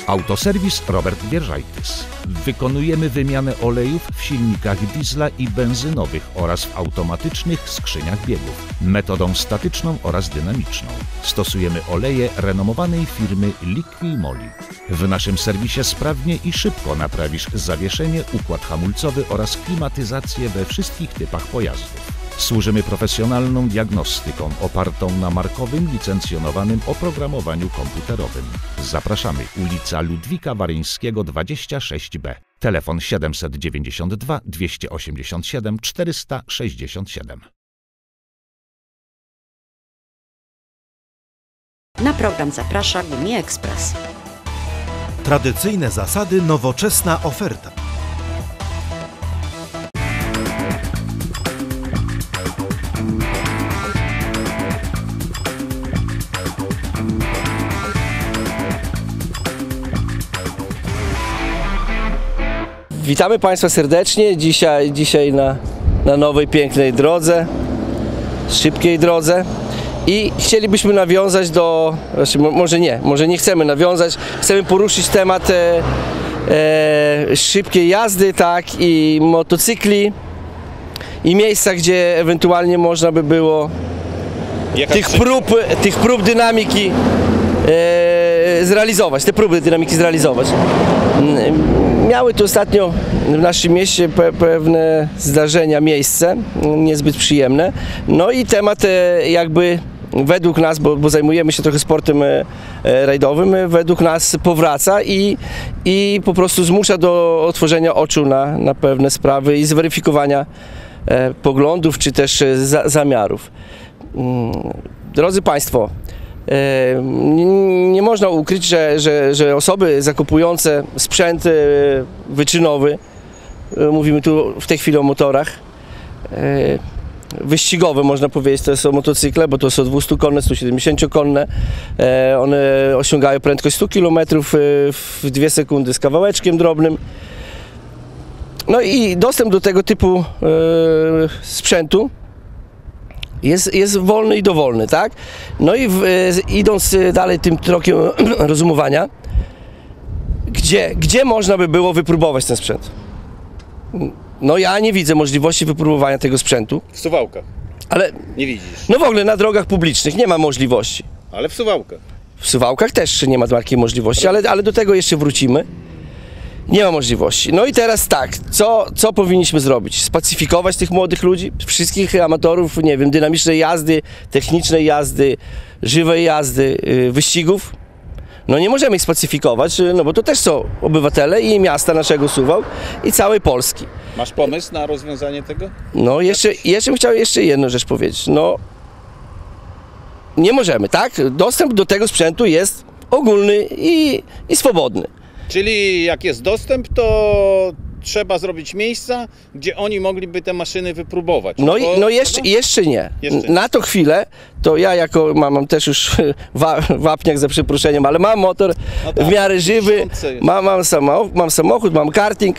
Autoserwis Robert Wierzajtys. Wykonujemy wymianę olejów w silnikach diesla i benzynowych oraz w automatycznych skrzyniach biegów, metodą statyczną oraz dynamiczną. Stosujemy oleje renomowanej firmy Liqui-Moly. W naszym serwisie sprawnie i szybko naprawisz zawieszenie, układ hamulcowy oraz klimatyzację we wszystkich typach pojazdów. Służymy profesjonalną diagnostyką opartą na markowym, licencjonowanym oprogramowaniu komputerowym. Zapraszamy, ulica Ludwika Waryńskiego 26B. Telefon 792 287 467. Na program zaprasza Gumi Express. Tradycyjne zasady, nowoczesna oferta. Witamy Państwa serdecznie. Dzisiaj na nowej, pięknej drodze, szybkiej drodze. I chcielibyśmy nawiązać do, znaczy może nie chcemy nawiązać, chcemy poruszyć temat szybkiej jazdy, tak, i motocykli, i miejsca, gdzie ewentualnie można by było tych prób dynamiki zrealizować, te próby dynamiki zrealizować. Miały tu ostatnio w naszym mieście pewne zdarzenia miejsce, niezbyt przyjemne. No i temat jakby według nas, bo zajmujemy się trochę sportem rajdowym, według nas powraca i po prostu zmusza do otworzenia oczu na pewne sprawy i zweryfikowania poglądów czy też zamiarów. Drodzy Państwo, nie można ukryć, że osoby zakupujące sprzęt wyczynowy, mówimy tu w tej chwili o motorach, wyścigowe można powiedzieć, to są motocykle, bo to są 200-konne, 170-konne, one osiągają prędkość 100 km w 2 sekundy z kawałeczkiem drobnym. No i dostęp do tego typu sprzętu jest wolny i dowolny, tak? No i idąc dalej tym trokiem rozumowania, gdzie można by było wypróbować ten sprzęt? No ja nie widzę możliwości wypróbowania tego sprzętu. W Suwałkach. Ale nie widzisz. No w ogóle na drogach publicznych nie ma możliwości. Ale w Suwałkach. W Suwałkach też nie ma takiej możliwości, ale do tego jeszcze wrócimy. Nie ma możliwości. No i teraz tak, co powinniśmy zrobić? Spacyfikować tych młodych ludzi, wszystkich amatorów, nie wiem, dynamicznej jazdy, technicznej jazdy, żywej jazdy, wyścigów? No nie możemy ich spacyfikować, no bo to też są obywatele i miasta naszego Suwałk i całej Polski. Masz pomysł na rozwiązanie tego? No jeszcze bym chciał jeszcze jedną rzecz powiedzieć. No nie możemy, tak? Dostęp do tego sprzętu jest ogólny i swobodny. Czyli jak jest dostęp, to trzeba zrobić miejsca, gdzie oni mogliby te maszyny wypróbować. No jeszcze nie. Na tą chwilę to ja mam też już wapniak za przeproszeniem, ale mam motor w miarę żywy, mam samochód, mam karting.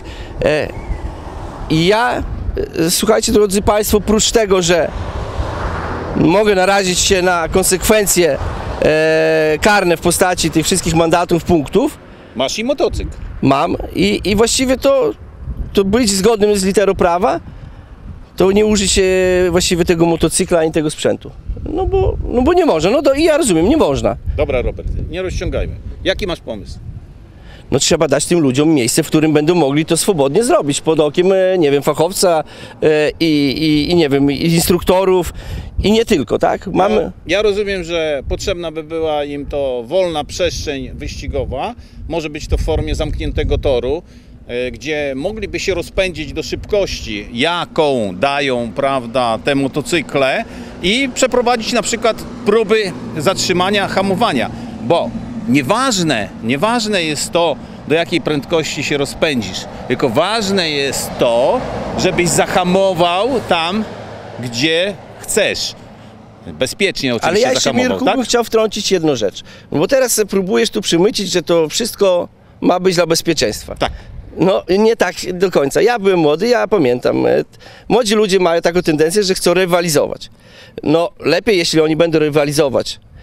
I ja, słuchajcie drodzy Państwo, oprócz tego, że mogę narazić się na konsekwencje karne w postaci tych wszystkich mandatów, punktów. Masz i motocykl. Mam i właściwie to być zgodnym z literą prawa, to nie użyć właściwie tego motocykla ani tego sprzętu. No bo nie można, i ja rozumiem, nie można. Dobra Robert, nie rozciągajmy. Jaki masz pomysł? No trzeba dać tym ludziom miejsce, w którym będą mogli to swobodnie zrobić, pod okiem, nie wiem, fachowca i nie wiem, instruktorów i nie tylko, tak? Mamy... Ja rozumiem, że potrzebna by była im to wolna przestrzeń wyścigowa, może być to w formie zamkniętego toru, gdzie mogliby się rozpędzić do szybkości, jaką dają, prawda, te motocykle i przeprowadzić na przykład próby zatrzymania, hamowania, bo nieważne jest to, do jakiej prędkości się rozpędzisz, tylko ważne jest to, żebyś zahamował tam, gdzie chcesz. Bezpiecznie oczywiście. Ale ja jeszcze, Mirku, bym chciał wtrącić jedną rzecz, bo teraz próbujesz tu przymycić, że to wszystko ma być dla bezpieczeństwa. Tak. No nie tak do końca. Ja byłem młody, ja pamiętam. Młodzi ludzie mają taką tendencję, że chcą rywalizować. No lepiej, jeśli oni będą rywalizować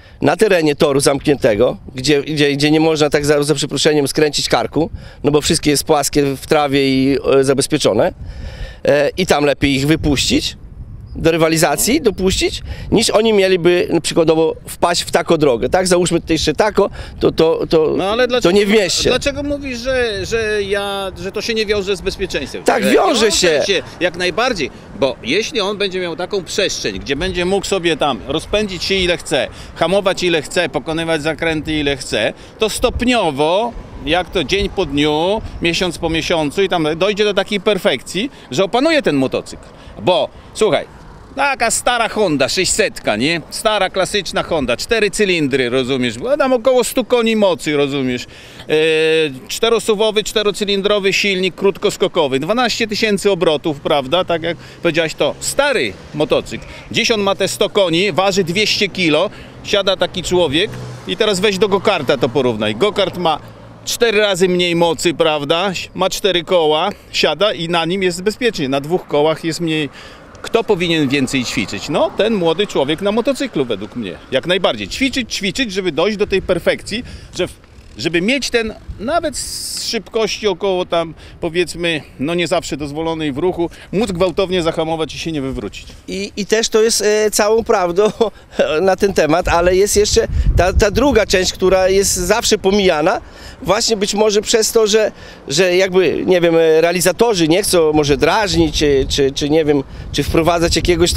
na terenie toru zamkniętego, gdzie nie można tak za przeproszeniem skręcić karku, no bo wszystkie jest płaskie w trawie i zabezpieczone i tam lepiej ich wypuścić, do rywalizacji dopuścić, niż oni mieliby przykładowo wpaść w taką drogę, tak? Załóżmy tutaj jeszcze tako, to nie w mieście. Dlaczego mówisz, że to się nie wiąże z bezpieczeństwem? Tak, wiąże się. Jak najbardziej, bo jeśli on będzie miał taką przestrzeń, gdzie będzie mógł sobie tam rozpędzić się ile chce, hamować ile chce, pokonywać zakręty ile chce, to stopniowo, jak to dzień po dniu, miesiąc po miesiącu i tam dojdzie do takiej perfekcji, że opanuje ten motocykl. Bo, słuchaj, taka stara Honda 600, nie? Stara, klasyczna Honda, 4 cylindry, rozumiesz? Bo tam około 100 koni mocy, rozumiesz? Czterosuwowy, 4-cylindrowy silnik krótkoskokowy, 12 000 obrotów, prawda? Tak jak powiedziałeś, to stary motocykl. Dziś on ma te 100 koni, waży 200 kg, siada taki człowiek i teraz weź do go-karta to porównaj. Go-kart ma 4 razy mniej mocy, prawda? Ma 4 koła, siada i na nim jest bezpiecznie, na 2 kołach jest mniej. Kto powinien więcej ćwiczyć? No, ten młody człowiek na motocyklu według mnie. Jak najbardziej. Ćwiczyć, żeby dojść do tej perfekcji, żeby mieć ten, nawet z szybkości około tam, powiedzmy, no nie zawsze dozwolonej w ruchu, móc gwałtownie zahamować i się nie wywrócić. I też to jest całą prawdą na ten temat, ale jest jeszcze ta druga część, która jest zawsze pomijana, właśnie być może przez to, że jakby, nie wiem, realizatorzy nie chcą może drażnić, czy nie wiem, czy wprowadzać jakiegoś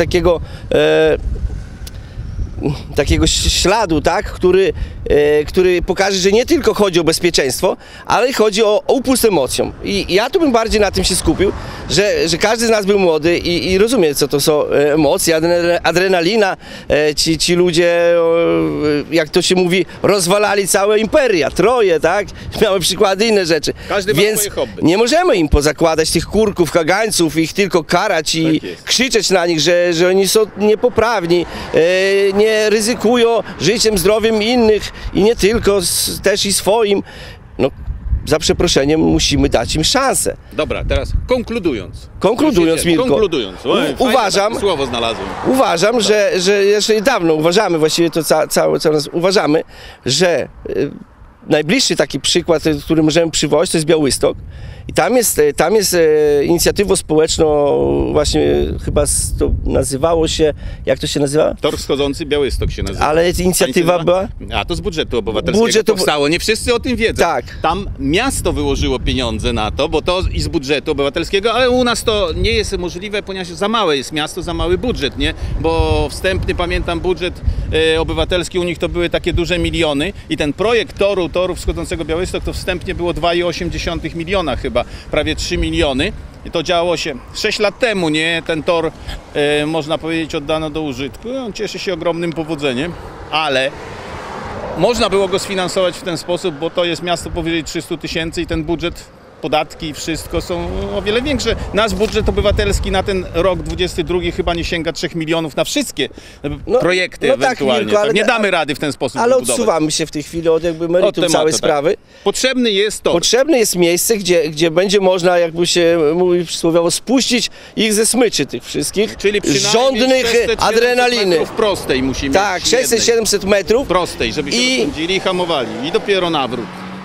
takiego śladu, tak, który pokaże, że nie tylko chodzi o bezpieczeństwo, ale chodzi o upust emocjom. I ja tu bym bardziej na tym się skupił, że każdy z nas był młody i rozumie, co to są emocje, adrenalina. Ci ludzie, jak to się mówi, rozwalali całe imperia, Troje, tak? Miały przykłady, inne rzeczy. Każdy ma Więc swoje hobby. nie możemy im pozakładać tych kurków, kagańców, ich tylko karać i krzyczeć na nich, że oni są niepoprawni, nie ryzykują życiem, zdrowiem innych i nie tylko, też i swoim. No, za przeproszeniem musimy dać im szansę. Dobra, teraz konkludując, Mirko, uważam, słowo znalazłem. Uważam, że jeszcze dawno uważamy, właściwie to cały czas uważamy, że najbliższy taki przykład, który możemy przywołać, to jest Białystok. I tam jest inicjatywą społeczną, właśnie chyba to nazywało się, jak to się nazywa? Tor Wschodzący Białystok się nazywa. Ale inicjatywa była? A to z budżetu obywatelskiego powstało. Nie wszyscy o tym wiedzą. Tak. Tam miasto wyłożyło pieniądze na to, bo to i z budżetu obywatelskiego, ale u nas to nie jest możliwe, ponieważ za małe jest miasto, za mały budżet, nie? Bo wstępny, pamiętam, budżet obywatelski u nich to były takie duże miliony i ten projekt toru Wschodzącego Białystok to wstępnie było 2,8 miliona chyba, prawie 3 miliony. I to działo się 6 lat temu, nie? Ten tor, można powiedzieć, oddano do użytku. On cieszy się ogromnym powodzeniem, ale można było go sfinansować w ten sposób, bo to jest miasto powyżej 300 000 i ten budżet, podatki i wszystko są o wiele większe. Nasz budżet obywatelski na ten rok 22 chyba nie sięga 3 milionów na wszystkie projekty ewentualnie. Mirko, ale nie damy rady w ten sposób ale wybudować. odsuwamy się w tej chwili od jakby meritum całej sprawy. Potrzebny jest tor. Potrzebne jest miejsce, gdzie będzie można, jakby się mówi przysłowiowo, spuścić ich ze smyczy tych wszystkich Czyli żądnych adrenaliny. Metrów prostej musimy. Tak, 600-700 metrów. Prostej, żeby się rozpędzili i hamowali. I dopiero nawrót.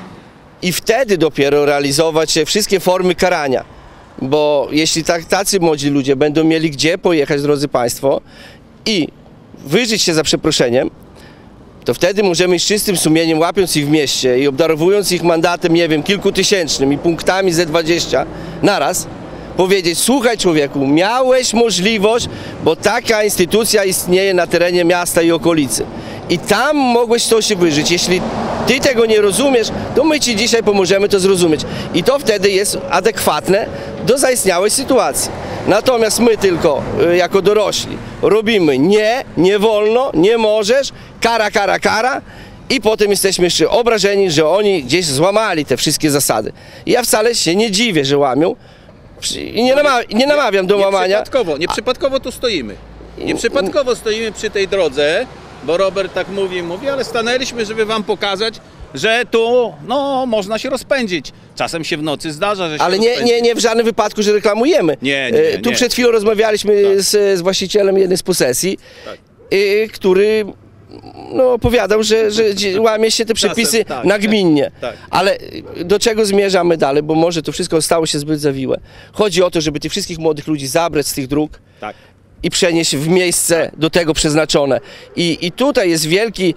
I wtedy dopiero realizować wszystkie formy karania. Bo jeśli tacy młodzi ludzie będą mieli gdzie pojechać, drodzy Państwo, i wyżyć się za przeproszeniem, to wtedy możemy z czystym sumieniem, łapiąc ich w mieście i obdarowując ich mandatem, nie wiem, kilkutysięcznym i punktami Z20 naraz, powiedzieć: słuchaj człowieku, miałeś możliwość, bo taka instytucja istnieje na terenie miasta i okolicy. I tam mogłeś to się wyżyć. Jeśli ty tego nie rozumiesz, to my ci dzisiaj pomożemy to zrozumieć. I to wtedy jest adekwatne do zaistniałej sytuacji. Natomiast my tylko, jako dorośli, robimy nie wolno, nie możesz, kara i potem jesteśmy jeszcze obrażeni, że oni gdzieś złamali te wszystkie zasady. I ja wcale się nie dziwię, że łamią. I nie namawiam do łamania. Nieprzypadkowo tu stoimy. Nieprzypadkowo stoimy przy tej drodze, bo Robert tak mówi, ale stanęliśmy, żeby wam pokazać, że tu, można się rozpędzić. Czasem się w nocy zdarza, że się ale rozpędzi. nie w żadnym wypadku, że reklamujemy. Nie. Tu przed chwilą rozmawialiśmy z właścicielem jednej z posesji, który no, opowiadał, że łamie się te przepisy Czasem, tak, nagminnie. tak. Ale do czego zmierzamy dalej, bo może to wszystko stało się zbyt zawiłe. Chodzi o to, żeby tych wszystkich młodych ludzi zabrać z tych dróg Tak. i przenieść w miejsce do tego przeznaczone. I tutaj jest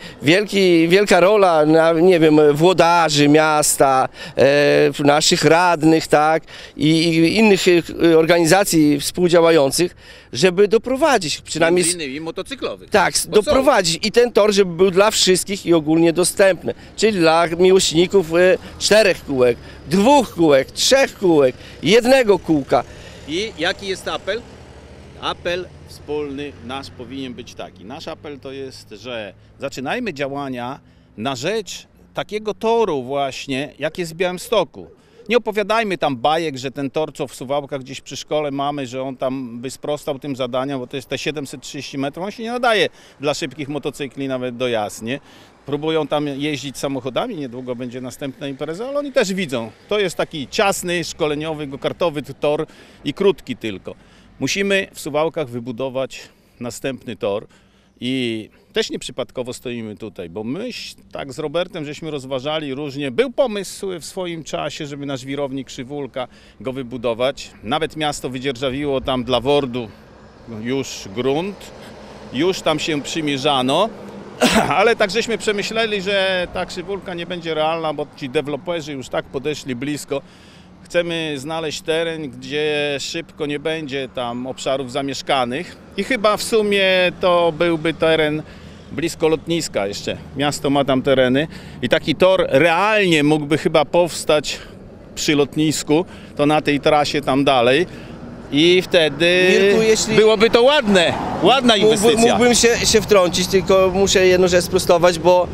wielka rola, nie wiem, włodarzy miasta, naszych radnych, tak, i innych organizacji współdziałających, żeby doprowadzić, przynajmniej Między innymi motocyklowych. tak, Bo doprowadzić i ten tor, żeby był dla wszystkich i ogólnie dostępny, czyli dla miłośników 4 kółek, 2 kółek, 3 kółek, 1 kółka. I jaki jest apel? Apel wspólny nasz powinien być taki. Nasz apel to jest, że zaczynajmy działania na rzecz takiego toru właśnie, jak jest w Białymstoku. Nie opowiadajmy tam bajek, że ten tor, co w Suwałkach gdzieś przy szkole mamy, że on tam by sprostał tym zadaniom, bo to jest te 730 metrów, on się nie nadaje dla szybkich motocykli nawet do jazd, nie? Próbują tam jeździć samochodami, niedługo będzie następna impreza, ale oni też widzą. To jest taki ciasny, szkoleniowy, go-kartowy tor i krótki tylko. Musimy w Suwałkach wybudować następny tor i też nieprzypadkowo stoimy tutaj, bo my tak z Robertem żeśmy rozważali różnie. Był pomysł w swoim czasie, żeby na żwirowni Krzywulka go wybudować. Nawet miasto wydzierżawiło tam dla WORD-u już grunt, już tam się przymierzano, ale tak żeśmy przemyśleli, że ta Krzywulka nie będzie realna, bo ci deweloperzy już tak podeszli blisko. Chcemy znaleźć teren, gdzie szybko nie będzie tam obszarów zamieszkanych i chyba w sumie to byłby teren blisko lotniska jeszcze. Miasto ma tam tereny i taki tor realnie mógłby chyba powstać przy lotnisku, to na tej trasie tam dalej i wtedy Mirku, byłoby to ładna inwestycja. Mógłbym się wtrącić, tylko muszę jedną rzecz sprostować, bo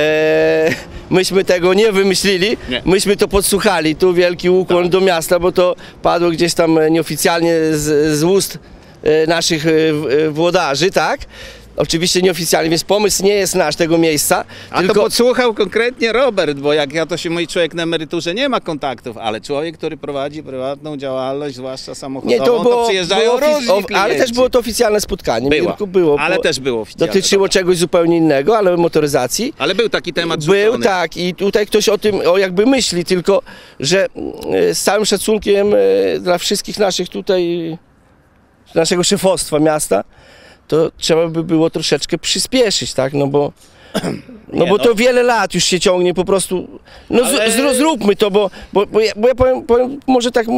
myśmy tego nie wymyślili, Nie. myśmy to podsłuchali. Tu wielki ukłon do miasta, bo to padło gdzieś tam nieoficjalnie z ust naszych włodarzy, tak? Oczywiście nieoficjalnie, więc pomysł nie jest nasz, tego miejsca. A tylko to podsłuchał konkretnie Robert, bo jak ja to się mój człowiek na emeryturze nie ma kontaktów, ale człowiek, który prowadzi prywatną działalność, zwłaszcza samochodową, to przyjeżdżają różni klienci. ale też było to oficjalne spotkanie. Mirku, ale też było oficjalne. Dotyczyło czegoś zupełnie innego, ale motoryzacji. Ale był taki temat Był, rzucony. tak, i tutaj ktoś o tym jakby myśli, tylko że z całym szacunkiem dla wszystkich naszych tutaj, naszego szefostwa miasta, to trzeba by było troszeczkę przyspieszyć, tak, no bo to wiele lat już się ciągnie po prostu, no Ale- zróbmy to, bo ja powiem może tak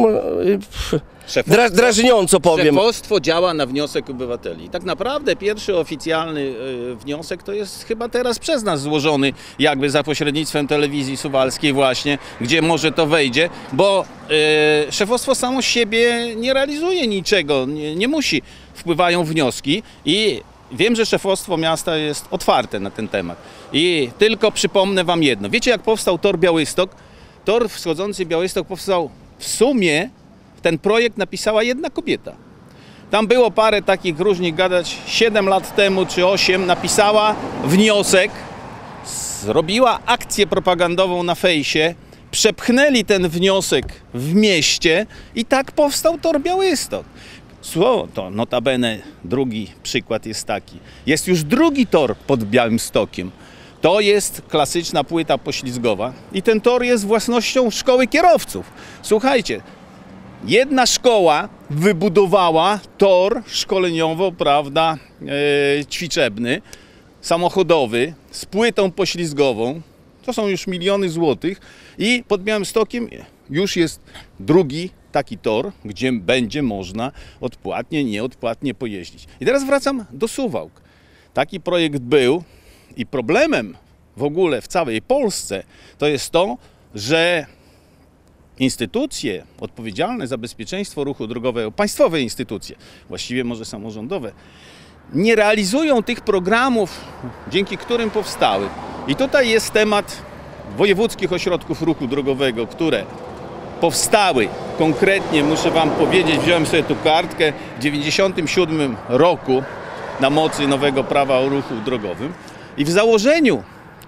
drażniąco powiem. Szefostwo działa na wniosek obywateli. I tak naprawdę pierwszy oficjalny wniosek to jest chyba teraz przez nas złożony, jakby za pośrednictwem telewizji suwalskiej właśnie, gdzie może to wejdzie, bo szefostwo samo z siebie nie realizuje niczego, nie musi. Wpływają wnioski i wiem, że szefostwo miasta jest otwarte na ten temat. I tylko przypomnę wam jedno. Wiecie, jak powstał tor Białystok? Tor wschodzący Białystok powstał w sumie, ten projekt napisała jedna kobieta. Tam było parę takich różnych gadać, 7 lat temu czy 8 napisała wniosek, zrobiła akcję propagandową na fejsie, przepchnęli ten wniosek w mieście i tak powstał tor Białystok. To notabene drugi przykład jest taki. Jest już drugi tor pod Białymstokiem. To jest klasyczna płyta poślizgowa i ten tor jest własnością szkoły kierowców. Słuchajcie, jedna szkoła wybudowała tor szkoleniowo, prawda, ćwiczebny, samochodowy, z płytą poślizgową. To są już miliony złotych i pod Białymstokiem już jest drugi taki tor, gdzie będzie można odpłatnie, nieodpłatnie pojeździć. I teraz wracam do Suwałk. Taki projekt był i problemem w ogóle w całej Polsce to jest to, że instytucje odpowiedzialne za bezpieczeństwo ruchu drogowego, państwowe instytucje, właściwie może samorządowe, nie realizują tych programów, dzięki którym powstały. I tutaj jest temat wojewódzkich ośrodków ruchu drogowego, które powstały. Konkretnie muszę wam powiedzieć, wziąłem sobie tu kartkę, w 1997 roku na mocy nowego prawa o ruchu drogowym i w założeniu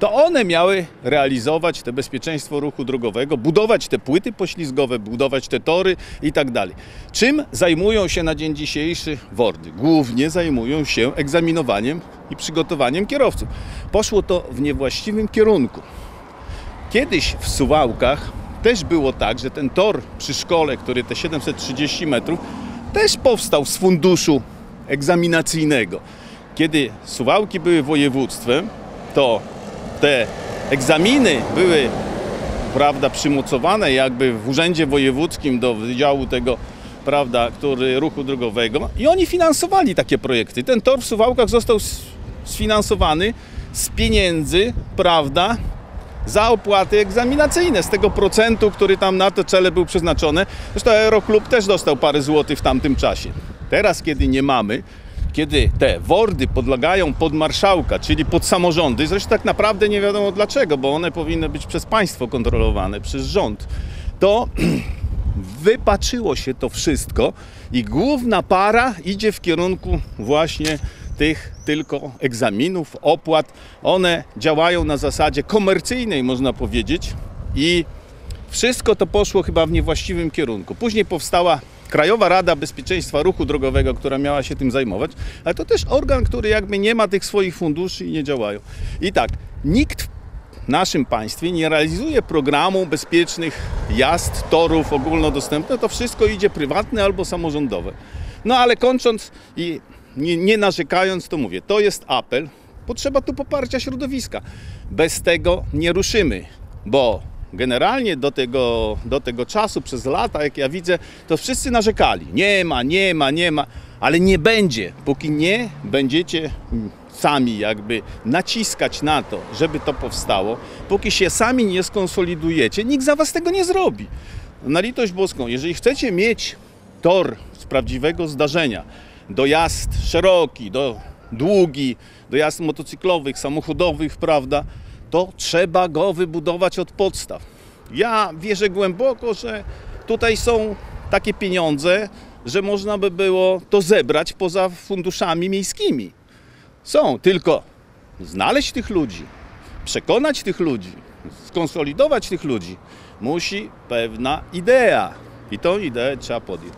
to one miały realizować te bezpieczeństwo ruchu drogowego, budować te płyty poślizgowe, budować te tory i tak dalej. Czym zajmują się na dzień dzisiejszy WORD-y? Głównie zajmują się egzaminowaniem i przygotowaniem kierowców. Poszło to w niewłaściwym kierunku. Kiedyś w Suwałkach też było tak, że ten tor przy szkole, który te 730 metrów, też powstał z funduszu egzaminacyjnego. Kiedy Suwałki były województwem, to te egzaminy były, prawda, przymocowane jakby w urzędzie wojewódzkim do wydziału tego, prawda, ruchu drogowego i oni finansowali takie projekty. Ten tor w Suwałkach został sfinansowany z pieniędzy, prawda, za opłaty egzaminacyjne, z tego procentu, który tam na te cele był przeznaczony. Zresztą Aeroklub też dostał parę złotych w tamtym czasie. Teraz, kiedy nie mamy, kiedy te WORD-y podlegają pod marszałka, czyli pod samorządy, zresztą tak naprawdę nie wiadomo dlaczego, bo one powinny być przez państwo kontrolowane, przez rząd, to wypaczyło się to wszystko i główna para idzie w kierunku właśnie tych tylko egzaminów, opłat. One działają na zasadzie komercyjnej, można powiedzieć, i wszystko to poszło chyba w niewłaściwym kierunku. Później powstała Krajowa Rada Bezpieczeństwa Ruchu Drogowego, która miała się tym zajmować, ale to też organ, który jakby nie ma tych swoich funduszy i nie działają. I tak, nikt w naszym państwie nie realizuje programu bezpiecznych jazd, torów ogólnodostępnych, to wszystko idzie prywatne albo samorządowe. No ale kończąc i nie narzekając, to mówię, to jest apel, potrzeba tu poparcia środowiska. Bez tego nie ruszymy, bo generalnie do tego czasu, przez lata, jak ja widzę, to wszyscy narzekali. Nie ma, ale nie będzie, póki nie będziecie sami jakby naciskać na to, żeby to powstało, póki się sami nie skonsolidujecie, nikt za was tego nie zrobi. Na litość boską, jeżeli chcecie mieć tor z prawdziwego zdarzenia, dojazd szeroki, długi, dojazd motocyklowych, samochodowych, prawda, to trzeba go wybudować od podstaw. Ja wierzę głęboko, że tutaj są takie pieniądze, że można by było to zebrać poza funduszami miejskimi. Są, tylko znaleźć tych ludzi, przekonać tych ludzi, skonsolidować tych ludzi, musi pewna idea i tą ideę trzeba podjąć.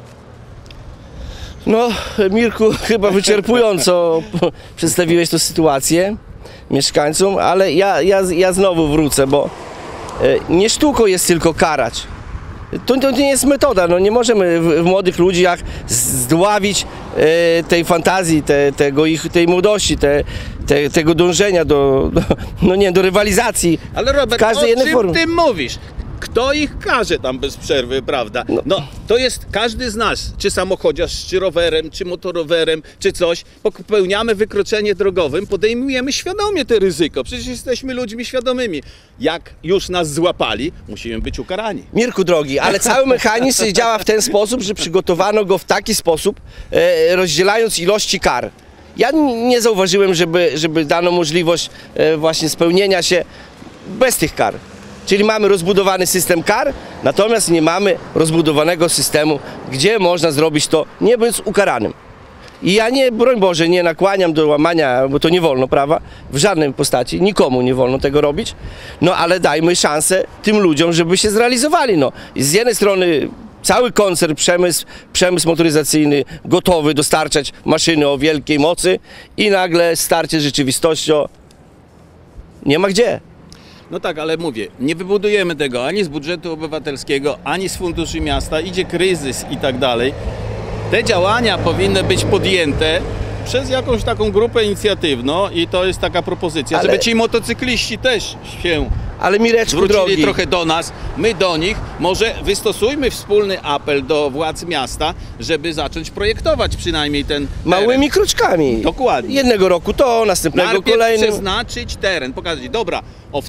No, Mirku, chyba wyczerpująco przedstawiłeś tę sytuację mieszkańcom, ale ja znowu wrócę, bo nie sztuką jest tylko karać. To nie jest metoda, no nie możemy w młodych ludziach zdławić tej fantazji, tej młodości, tego dążenia do rywalizacji. Ale Robert, w każdej jednej formie. Ty mówisz? Kto ich każe tam bez przerwy, prawda? No to jest każdy z nas, czy samochodziarz, czy rowerem, czy motorowerem, czy coś, popełniamy wykroczenie drogowym, podejmujemy świadomie to ryzyko. Przecież jesteśmy ludźmi świadomymi. Jak już nas złapali, musimy być ukarani. Mirku drogi, ale cały mechanizm działa w ten sposób, że przygotowano go w taki sposób, rozdzielając ilości kar. Ja nie zauważyłem, żeby dano możliwość właśnie spełnienia się bez tych kar. Czyli mamy rozbudowany system kar, natomiast nie mamy rozbudowanego systemu, gdzie można zrobić to, nie będąc ukaranym. I ja nie, broń Boże, nie nakłaniam do łamania, bo to nie wolno prawa, w żadnej postaci, nikomu nie wolno tego robić, no ale dajmy szansę tym ludziom, żeby się zrealizowali. No. I z jednej strony cały koncern, przemysł motoryzacyjny gotowy dostarczać maszyny o wielkiej mocy i nagle starcie z rzeczywistością nie ma gdzie. No tak, ale mówię, nie wybudujemy tego ani z budżetu obywatelskiego, ani z funduszy miasta, idzie kryzys i tak dalej. Te działania powinny być podjęte przez jakąś taką grupę inicjatywną i to jest taka propozycja, żeby ci motocykliści też się zwrócili trochę do nas, my do nich. Może wystosujmy wspólny apel do władz miasta, żeby zacząć projektować przynajmniej ten teren. Małymi kroczkami. Dokładnie. Jednego roku to, następnego kolejny. Przeznaczyć teren, pokazać, dobra, w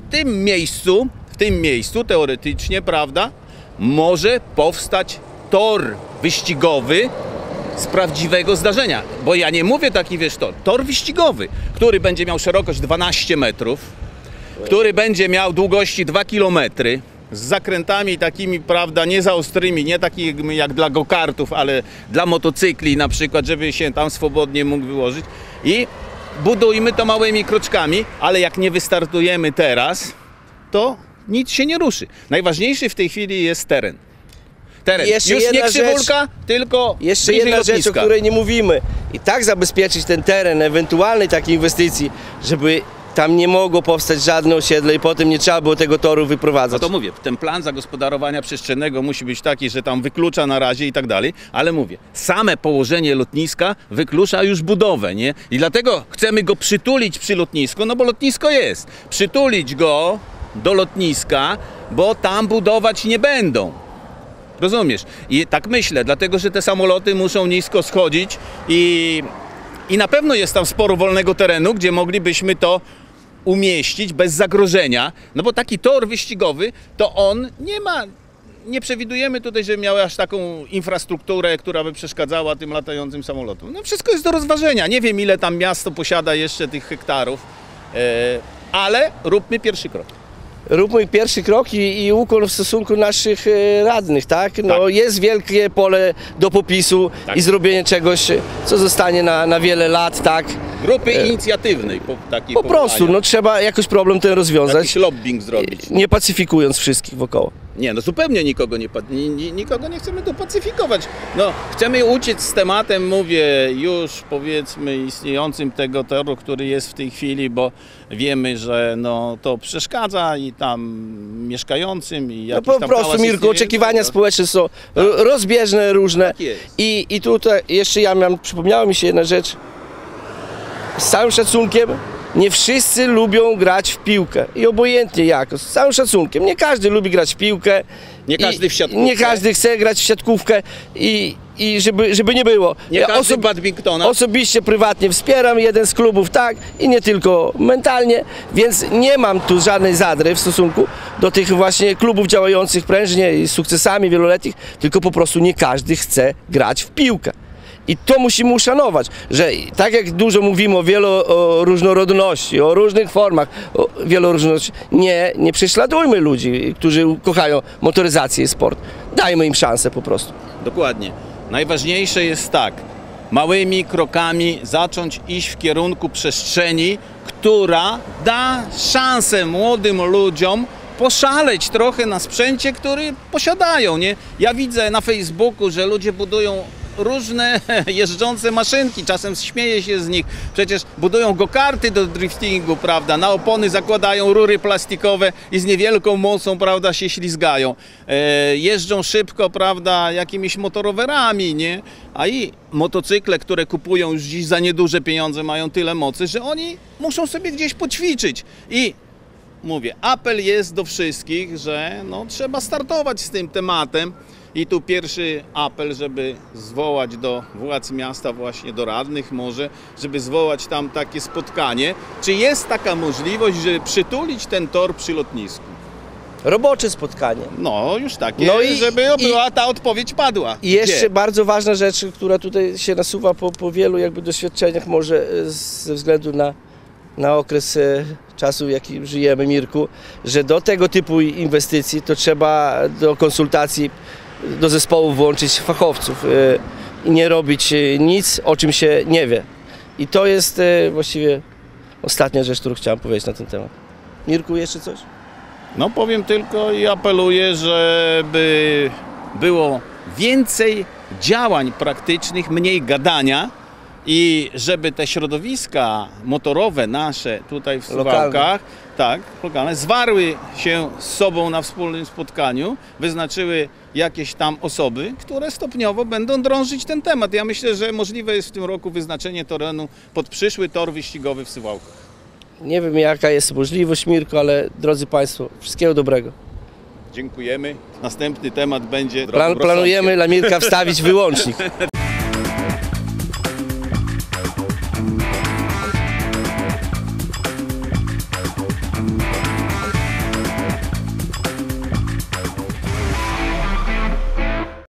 tym miejscu teoretycznie, prawda, może powstać tor wyścigowy z prawdziwego zdarzenia. Bo ja nie mówię taki, wiesz, tor wyścigowy, który będzie miał szerokość 12 metrów, który będzie miał długości 2 km, z zakrętami takimi, prawda, nie za ostrymi, nie takimi jak dla go-kartów, ale dla motocykli na przykład, żeby się tam swobodnie mógł wyłożyć. I budujmy to małymi kroczkami, ale jak nie wystartujemy teraz, to nic się nie ruszy. Najważniejszy w tej chwili jest teren. Teren. Jeszcze Już nie jedna Krzywulka, tylko Jeszcze bliżej jedna rzecz, o lotniska. której nie mówimy. I tak zabezpieczyć ten teren ewentualnej takiej inwestycji, żeby tam nie mogło powstać żadne osiedle i potem nie trzeba było tego toru No wyprowadzać. to mówię, ten plan zagospodarowania przestrzennego musi być taki, że tam wyklucza na razie i tak dalej, ale mówię, same położenie lotniska wyklucza już budowę, nie? I dlatego chcemy go przytulić przy lotnisku, no bo lotnisko jest. Przytulić go do lotniska, bo tam budować nie będą. Rozumiesz? I tak myślę, dlatego że te samoloty muszą nisko schodzić i na pewno jest tam sporo wolnego terenu, gdzie moglibyśmy to umieścić bez zagrożenia, no bo taki tor wyścigowy, to on nie przewidujemy tutaj, żeby miał aż taką infrastrukturę, która by przeszkadzała tym latającym samolotom. No wszystko jest do rozważenia, nie wiem ile tam miasto posiada jeszcze tych hektarów, ale róbmy pierwszy krok. Róbmy pierwszy krok i ukłon w stosunku naszych radnych, tak? No Tak. jest wielkie pole do popisu Tak. i zrobienie czegoś, co zostanie na wiele lat, tak? Grupy inicjatywnej, takiej Po prostu, no trzeba jakoś problem ten rozwiązać, jakiś lobbying zrobić. nie pacyfikując wszystkich wokoło. Nie, no zupełnie nikogo nikogo nie chcemy tu pacyfikować. No, chcemy uciec z tematem, mówię, już powiedzmy istniejącym tego toru, który jest w tej chwili, bo wiemy, że no, to przeszkadza i tam mieszkającym i No jakiś po tam prostu, hałas Mirku, istnieje. oczekiwania No, społeczne są rozbieżne, różne. Tak jest. I tutaj jeszcze przypomniała mi się jedna rzecz. Z całym szacunkiem, nie wszyscy lubią grać w piłkę. I obojętnie jak, z całym szacunkiem. Nie każdy lubi grać w piłkę. Nie każdy w siatkówkę. Nie każdy chce grać w siatkówkę i żeby nie było. Nie Ja każdy badmintona. Osobiście, prywatnie wspieram jeden z klubów, tak, i nie tylko mentalnie, więc nie mam tu żadnej zadry w stosunku do tych właśnie klubów działających prężnie i z sukcesami wieloletnich, tylko po prostu nie każdy chce grać w piłkę. I to musimy uszanować, że tak jak dużo mówimy o różnorodności, o różnych formach, o wieloróżności, nie prześladujmy ludzi, którzy kochają motoryzację i sport. Dajmy im szansę po prostu. Dokładnie. Najważniejsze jest tak, małymi krokami zacząć iść w kierunku przestrzeni, która da szansę młodym ludziom poszaleć trochę na sprzęcie, który posiadają, nie? Ja widzę na Facebooku, że ludzie budują różne jeżdżące maszynki, czasem śmieję się z nich, przecież budują go-karty do driftingu, prawda, na opony zakładają rury plastikowe i z niewielką mocą, prawda, się ślizgają, jeżdżą szybko, prawda, jakimiś motorowerami, nie, a i motocykle, które kupują już dziś za nieduże pieniądze, mają tyle mocy, że oni muszą sobie gdzieś poćwiczyć i mówię, apel jest do wszystkich, że no, trzeba startować z tym tematem. I tu pierwszy apel, żeby zwołać do władz miasta, właśnie do radnych może, żeby zwołać tam takie spotkanie. Czy jest taka możliwość, żeby przytulić ten tor przy lotnisku? Robocze spotkanie. No, już takie, No i- żeby była ta odpowiedź padła. I jeszcze Gdzie? bardzo ważna rzecz, która tutaj się nasuwa po wielu jakby doświadczeniach, może ze względu na okres czasu, w jakim żyjemy, Mirku, że do tego typu inwestycji to trzeba do konsultacji, do zespołu włączyć fachowców i nie robić nic, o czym się nie wie. I to jest właściwie ostatnia rzecz, którą chciałem powiedzieć na ten temat. Mirku, jeszcze coś? No powiem tylko i apeluję, żeby było więcej działań praktycznych, mniej gadania i żeby te środowiska motorowe nasze tutaj w Suwałkach, tak, lokalne, zwarły się z sobą na wspólnym spotkaniu, wyznaczyły jakieś tam osoby, które stopniowo będą drążyć ten temat. Ja myślę, że możliwe jest w tym roku wyznaczenie terenu pod przyszły tor wyścigowy w Suwałkach. Nie wiem, jaka jest możliwość, Mirku, ale drodzy Państwo, wszystkiego dobrego. Dziękujemy. Następny temat będzie... Planujemy dla Mirka wstawić wyłącznik.